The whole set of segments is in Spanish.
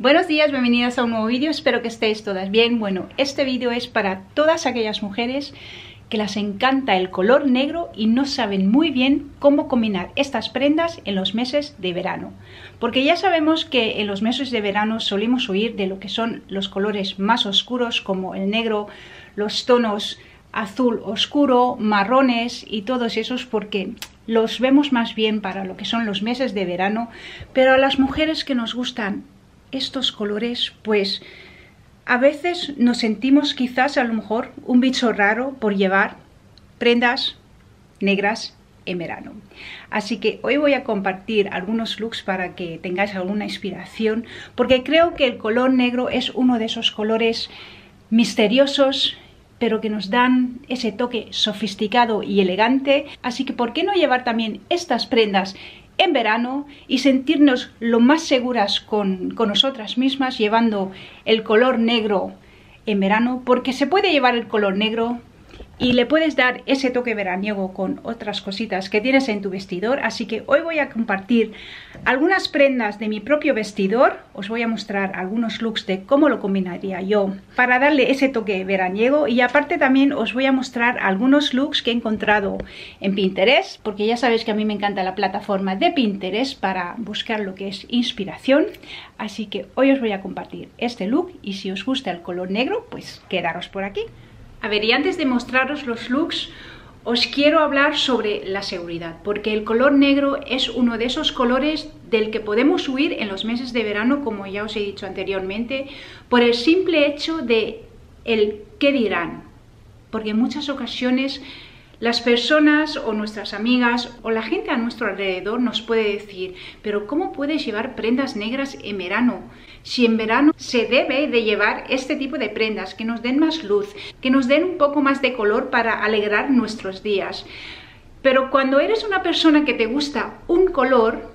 Buenos días, bienvenidas a un nuevo vídeo, espero que estéis todas bien. Bueno, este vídeo es para todas aquellas mujeres que les encanta el color negro y no saben muy bien cómo combinar estas prendas en los meses de verano. Porque ya sabemos que en los meses de verano solemos huir de lo que son los colores más oscuros como el negro, los tonos azul oscuro, marrones y todos esos, porque los vemos más bien para lo que son los meses de verano. Pero a las mujeres que nos gustan estos colores, pues a veces nos sentimos quizás a lo mejor un bicho raro por llevar prendas negras en verano. Así que hoy voy a compartir algunos looks para que tengáis alguna inspiración, porque creo que el color negro es uno de esos colores misteriosos, pero que nos dan ese toque sofisticado y elegante. Así que ¿por qué no llevar también estas prendas en verano y sentirnos lo más seguras con nosotras mismas llevando el color negro en verano? Porque se puede llevar el color negro y le puedes dar ese toque veraniego con otras cositas que tienes en tu vestidor. Así que hoy voy a compartir algunas prendas de mi propio vestidor. Os voy a mostrar algunos looks de cómo lo combinaría yo para darle ese toque veraniego. Y aparte también os voy a mostrar algunos looks que he encontrado en Pinterest, porque ya sabéis que a mí me encanta la plataforma de Pinterest para buscar lo que es inspiración. Así que hoy os voy a compartir este look y si os gusta el color negro, pues quedaros por aquí. A ver, y antes de mostraros los looks, os quiero hablar sobre la seguridad, porque el color negro es uno de esos colores del que podemos huir en los meses de verano, como ya os he dicho anteriormente, por el simple hecho de el qué dirán. Porque en muchas ocasiones las personas o nuestras amigas o la gente a nuestro alrededor nos puede decir: pero ¿cómo puedes llevar prendas negras en verano? Si en verano se debe de llevar este tipo de prendas que nos den más luz, que nos den un poco más de color para alegrar nuestros días. Pero cuando eres una persona que te gusta un color,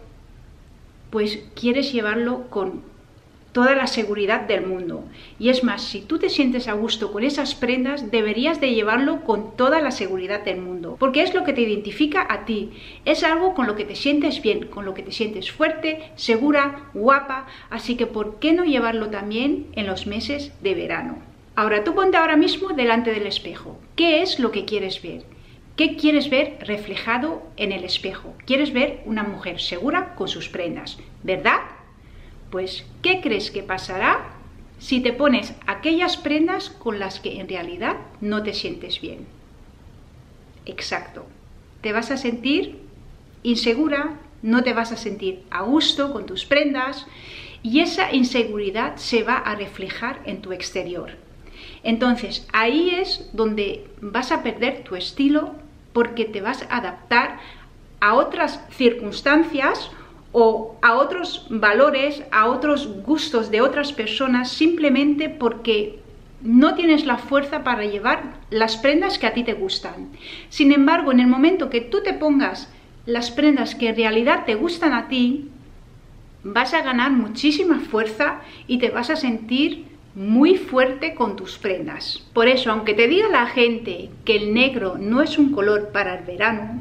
pues quieres llevarlo con toda la seguridad del mundo. Y es más, si tú te sientes a gusto con esas prendas, deberías de llevarlo con toda la seguridad del mundo, porque es lo que te identifica a ti, es algo con lo que te sientes bien, con lo que te sientes fuerte, segura, guapa. Así que ¿por qué no llevarlo también en los meses de verano? Ahora tú ponte ahora mismo delante del espejo. ¿Qué es lo que quieres ver? ¿Qué quieres ver reflejado en el espejo? ¿Quieres ver una mujer segura con sus prendas, verdad? Pues, ¿qué crees que pasará si te pones aquellas prendas con las que en realidad no te sientes bien? Exacto. Te vas a sentir insegura, no te vas a sentir a gusto con tus prendas y esa inseguridad se va a reflejar en tu exterior. Entonces, ahí es donde vas a perder tu estilo, porque te vas a adaptar a otras circunstancias o a otros valores, a otros gustos de otras personas, simplemente porque no tienes la fuerza para llevar las prendas que a ti te gustan. Sin embargo, en el momento que tú te pongas las prendas que en realidad te gustan a ti, vas a ganar muchísima fuerza y te vas a sentir muy fuerte con tus prendas. Por eso, aunque te diga la gente que el negro no es un color para el verano,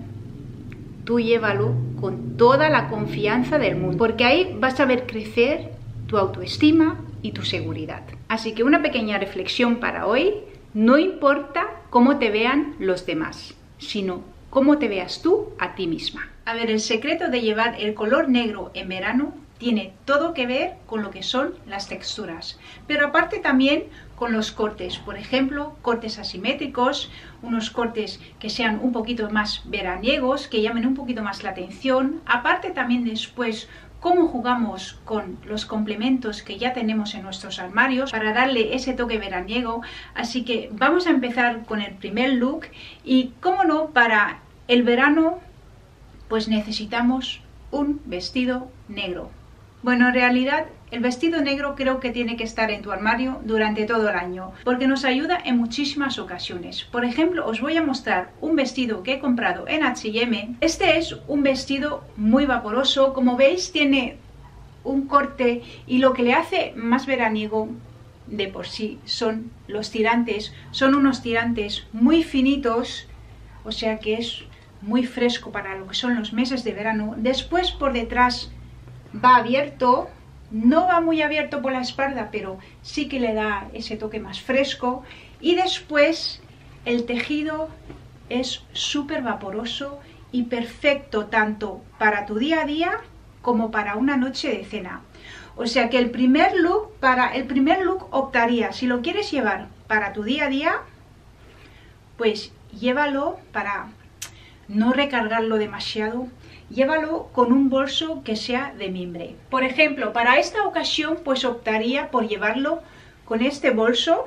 tú llévalo con toda la confianza del mundo, porque ahí vas a ver crecer tu autoestima y tu seguridad. Así que una pequeña reflexión para hoy: no importa cómo te vean los demás, sino cómo te veas tú a ti misma. A ver, el secreto de llevar el color negro en verano tiene todo que ver con lo que son las texturas, pero aparte también con los cortes. Por ejemplo, cortes asimétricos, unos cortes que sean un poquito más veraniegos, que llamen un poquito más la atención. Aparte también después cómo jugamos con los complementos que ya tenemos en nuestros armarios para darle ese toque veraniego. Así que vamos a empezar con el primer look y, cómo no, para el verano pues necesitamos un vestido negro. Bueno, en realidad el vestido negro creo que tiene que estar en tu armario durante todo el año, porque nos ayuda en muchísimas ocasiones. Por ejemplo, os voy a mostrar un vestido que he comprado en H&M. Este es un vestido muy vaporoso, como veis tiene un corte y lo que le hace más veraniego de por sí son los tirantes. Son unos tirantes muy finitos, o sea que es muy fresco para lo que son los meses de verano. Después por detrás va abierto no va muy abierto por la espalda, pero sí que le da ese toque más fresco. Y después el tejido es súper vaporoso y perfecto tanto para tu día a día como para una noche de cena. O sea que para el primer look optaría, si lo quieres llevar para tu día a día, pues llévalo para no recargarlo demasiado. Llévalo con un bolso que sea de mimbre. Por ejemplo, para esta ocasión pues optaría por llevarlo con este bolso.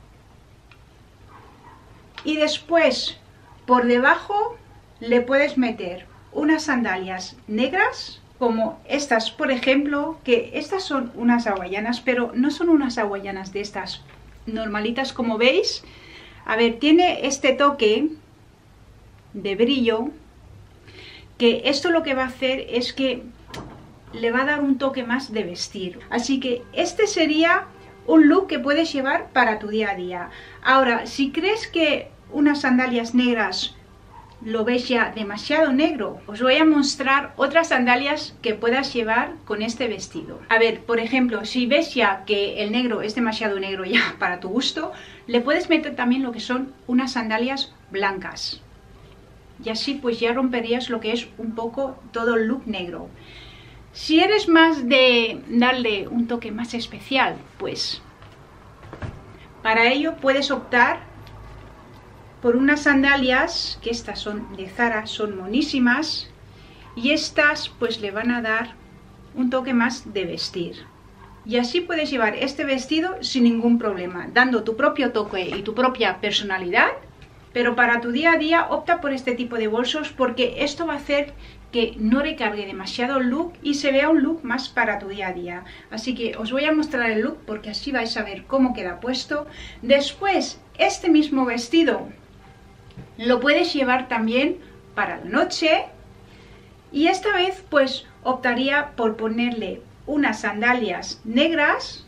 Y después por debajo le puedes meter unas sandalias negras, como estas por ejemplo, que estas son unas hawaianas, pero no son unas hawaianas de estas normalitas como veis. A ver, tiene este toque de brillo, que esto lo que va a hacer es que le va a dar un toque más de vestir. Así que este sería un look que puedes llevar para tu día a día. Ahora, si crees que unas sandalias negras lo ves ya demasiado negro, os voy a mostrar otras sandalias que puedas llevar con este vestido. A ver, por ejemplo, si ves ya que el negro es demasiado negro ya para tu gusto, le puedes meter también lo que son unas sandalias blancas. Y así pues ya romperías lo que es un poco todo el look negro. Si eres más de darle un toque más especial, pues para ello puedes optar por unas sandalias, que estas son de Zara, son monísimas, y estas pues le van a dar un toque más de vestir. Y así puedes llevar este vestido sin ningún problema, dando tu propio toque y tu propia personalidad. Pero para tu día a día opta por este tipo de bolsos, porque esto va a hacer que no recargue demasiado el look y se vea un look más para tu día a día. Así que os voy a mostrar el look porque así vais a ver cómo queda puesto. Después, este mismo vestido lo puedes llevar también para la noche. Y esta vez pues optaría por ponerle unas sandalias negras,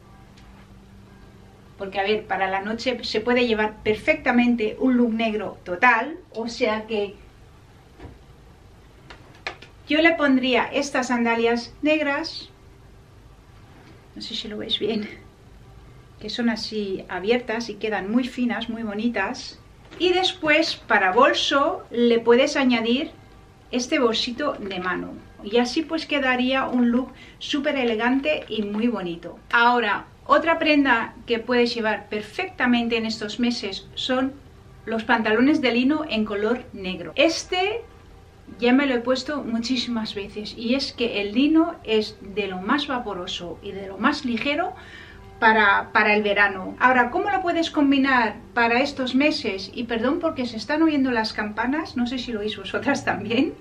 porque a ver, para la noche se puede llevar perfectamente un look negro total. O sea que yo le pondría estas sandalias negras, no sé si lo veis bien, que son así abiertas y quedan muy finas, muy bonitas. Y después para bolso le puedes añadir este bolsito de mano. Y así pues quedaría un look súper elegante y muy bonito. Ahora, otra prenda que puedes llevar perfectamente en estos meses son los pantalones de lino en color negro. Este ya me lo he puesto muchísimas veces y es que el lino es de lo más vaporoso y de lo más ligero para el verano. Ahora, ¿cómo lo puedes combinar para estos meses? Y perdón porque se están oyendo las campanas, no sé si lo oís vosotras también.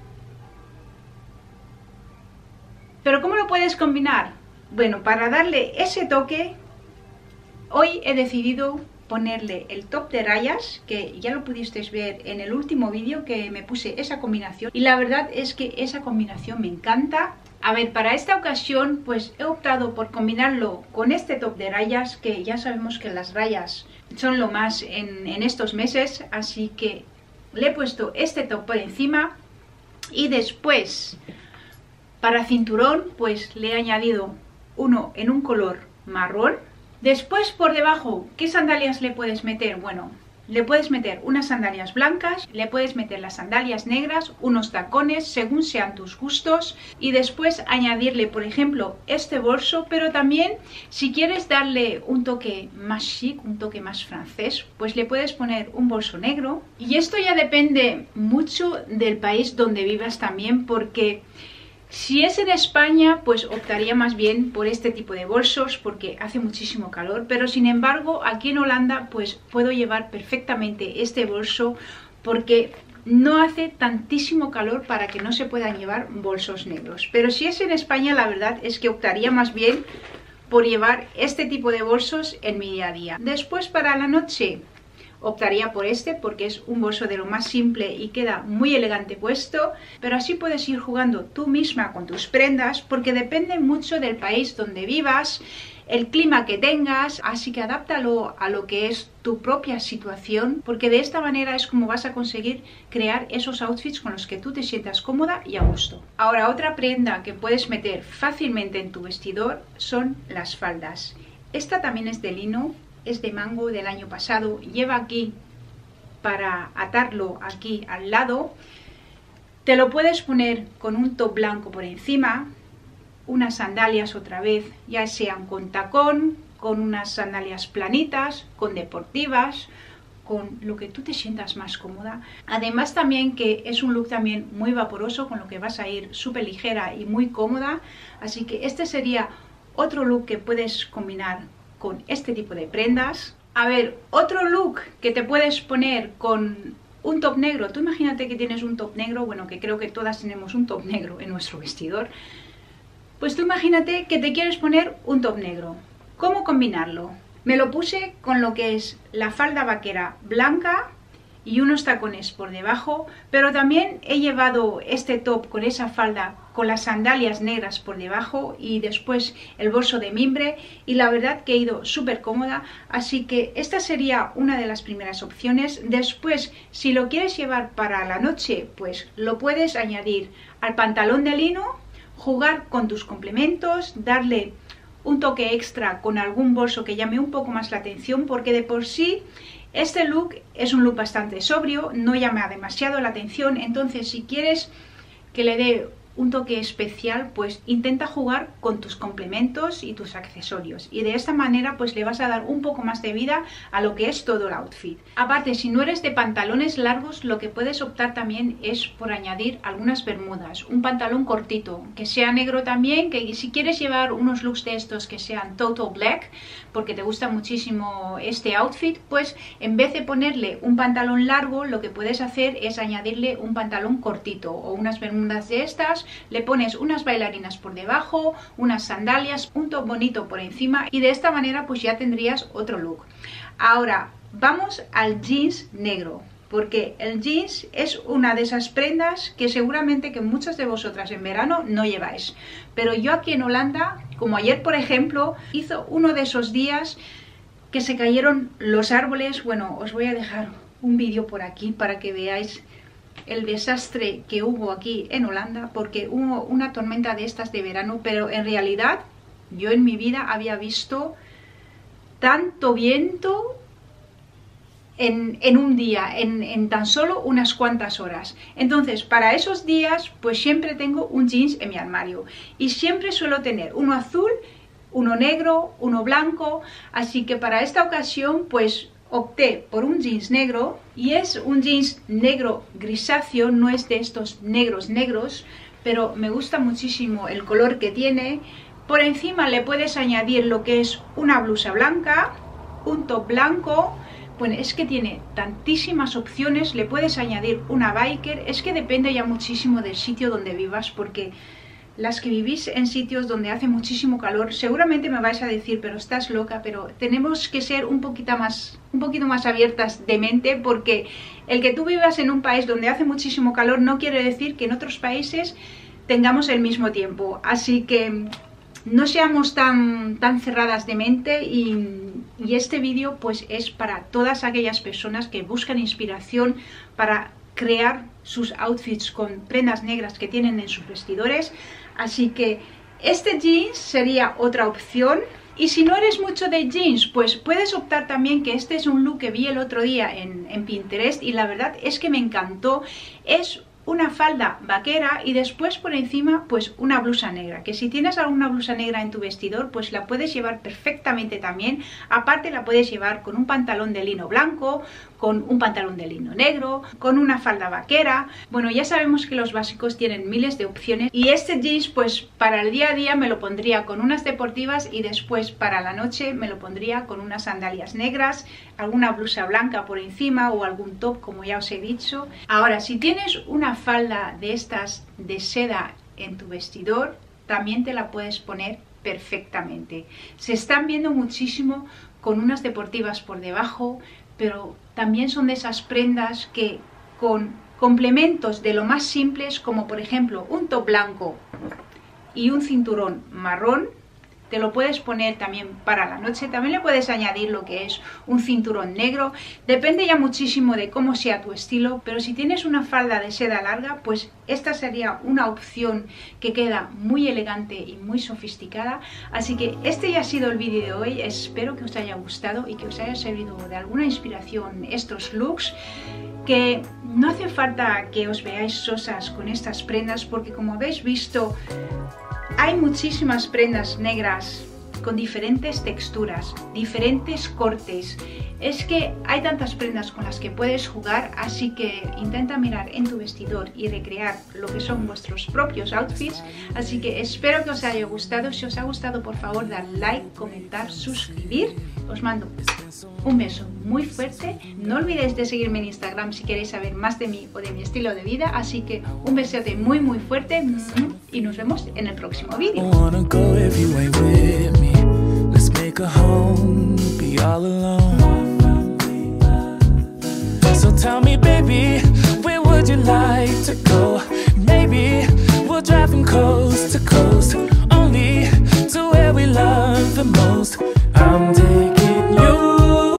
Pero ¿cómo lo puedes combinar? Bueno, para darle ese toque, hoy he decidido ponerle el top de rayas, que ya lo pudisteis ver en el último vídeo que me puse esa combinación. Y la verdad es que esa combinación me encanta. A ver, para esta ocasión pues he optado por combinarlo con este top de rayas, que ya sabemos que las rayas son lo más en estos meses. Así que le he puesto este top por encima y después para cinturón pues le he añadido uno en un color marrón. Después por debajo, ¿qué sandalias le puedes meter? Bueno, le puedes meter unas sandalias blancas, le puedes meter las sandalias negras, unos tacones, según sean tus gustos. Y después añadirle, por ejemplo, este bolso, pero también si quieres darle un toque más chic, un toque más francés, pues le puedes poner un bolso negro. Y esto ya depende mucho del país donde vivas también, porque si es en España, pues optaría más bien por este tipo de bolsos porque hace muchísimo calor, pero sin embargo aquí en Holanda pues puedo llevar perfectamente este bolso porque no hace tantísimo calor para que no se puedan llevar bolsos negros. Pero si es en España, la verdad es que optaría más bien por llevar este tipo de bolsos en mi día a día. Después para la noche optaría por este porque es un bolso de lo más simple y queda muy elegante puesto, pero así puedes ir jugando tú misma con tus prendas porque depende mucho del país donde vivas, el clima que tengas, así que adáptalo a lo que es tu propia situación, porque de esta manera es como vas a conseguir crear esos outfits con los que tú te sientas cómoda y a gusto. Ahora, otra prenda que puedes meter fácilmente en tu vestidor son las faldas. Esta también es de lino, es de mango del año pasado, lleva aquí para atarlo aquí al lado. Te lo puedes poner con un top blanco por encima, unas sandalias otra vez, ya sean con tacón, con unas sandalias planitas, con deportivas, con lo que tú te sientas más cómoda. Además también que es un look también muy vaporoso, con lo que vas a ir súper ligera y muy cómoda, así que este sería otro look que puedes combinar con este tipo de prendas. A ver, otro look que te puedes poner con un top negro. Tú imagínate que tienes un top negro, bueno, que creo que todas tenemos un top negro en nuestro vestidor. Pues tú imagínate que te quieres poner un top negro. ¿Cómo combinarlo? Me lo puse con lo que es la falda vaquera blanca y unos tacones por debajo, pero también he llevado este top con esa falda con las sandalias negras por debajo y después el bolso de mimbre, y la verdad que he ido súper cómoda, así que esta sería una de las primeras opciones. Después, si lo quieres llevar para la noche, pues lo puedes añadir al pantalón de lino, jugar con tus complementos, darle un toque extra con algún bolso que llame un poco más la atención, porque de por sí este look es un look bastante sobrio, no llama demasiado la atención. Entonces, si quieres que le dé un toque especial, pues intenta jugar con tus complementos y tus accesorios, y de esta manera pues le vas a dar un poco más de vida a lo que es todo el outfit. Aparte, si no eres de pantalones largos, lo que puedes optar también es por añadir algunas bermudas, un pantalón cortito, que sea negro también, que si quieres llevar unos looks de estos que sean total black, porque te gusta muchísimo este outfit, pues en vez de ponerle un pantalón largo, lo que puedes hacer es añadirle un pantalón cortito o unas bermudas de estas. Le pones unas bailarinas por debajo, unas sandalias, un top bonito por encima, y de esta manera pues ya tendrías otro look. Ahora vamos al jeans negro, porque el jeans es una de esas prendas que seguramente que muchas de vosotras en verano no lleváis, pero yo aquí en Holanda, como ayer por ejemplo, hizo uno de esos días que se cayeron los árboles. Bueno, os voy a dejar un vídeo por aquí para que veáis el desastre que hubo aquí en Holanda, porque hubo una tormenta de estas de verano, pero en realidad yo en mi vida había visto tanto viento en un día, en tan solo unas cuantas horas. Entonces, para esos días, pues siempre tengo un jeans en mi armario, y siempre suelo tener uno azul, uno negro, uno blanco, así que para esta ocasión, pues opté por un jeans negro, y es un jeans negro grisáceo, no es de estos negros negros, pero me gusta muchísimo el color que tiene. Por encima le puedes añadir lo que es una blusa blanca, un top blanco. Bueno, es que tiene tantísimas opciones. Le puedes añadir una biker, es que depende ya muchísimo del sitio donde vivas, porque las que vivís en sitios donde hace muchísimo calor, seguramente me vais a decir, pero estás loca, pero tenemos que ser un poquito más abiertas de mente, porque el que tú vivas en un país donde hace muchísimo calor no quiere decir que en otros países tengamos el mismo tiempo. Así que no seamos tan cerradas de mente, y este vídeo pues es para todas aquellas personas que buscan inspiración para crear sus outfits con prendas negras que tienen en sus vestidores. Así que este jeans sería otra opción. Y si no eres mucho de jeans, pues puedes optar también, que este es un look que vi el otro día en Pinterest, y la verdad es que me encantó. Es una falda vaquera y después por encima pues una blusa negra, que si tienes alguna blusa negra en tu vestidor pues la puedes llevar perfectamente también. Aparte la puedes llevar con un pantalón de lino blanco, con un pantalón de lino negro, con una falda vaquera. Bueno, ya sabemos que los básicos tienen miles de opciones, y este jeans pues para el día a día me lo pondría con unas deportivas, y después para la noche me lo pondría con unas sandalias negras, alguna blusa blanca por encima o algún top, como ya os he dicho. Ahora, si tienes una falda de estas de seda en tu vestidor, también te la puedes poner perfectamente. Se están viendo muchísimo con unas deportivas por debajo, pero también son de esas prendas que con complementos de lo más simples, como por ejemplo un top blanco y un cinturón marrón, te lo puedes poner también para la noche. También le puedes añadir lo que es un cinturón negro. Depende ya muchísimo de cómo sea tu estilo, pero si tienes una falda de seda larga, pues esta sería una opción que queda muy elegante y muy sofisticada. Así que este ya ha sido el vídeo de hoy. Espero que os haya gustado y que os haya servido de alguna inspiración estos looks, que no hace falta que os veáis sosas con estas prendas, porque como habéis visto, hay muchísimas prendas negras con diferentes texturas, diferentes cortes. Es que hay tantas prendas con las que puedes jugar, así que intenta mirar en tu vestidor y recrear lo que son vuestros propios outfits. Así que espero que os haya gustado. Si os ha gustado, por favor, dar like, comentar, suscribir. Os mando un beso muy fuerte. No olvidéis de seguirme en Instagram si queréis saber más de mí o de mi estilo de vida. Así que un besote muy muy fuerte y nos vemos en el próximo vídeo. So tell me, baby, where would you like to go? Maybe we'll drive from coast to coast, only to where we love the most.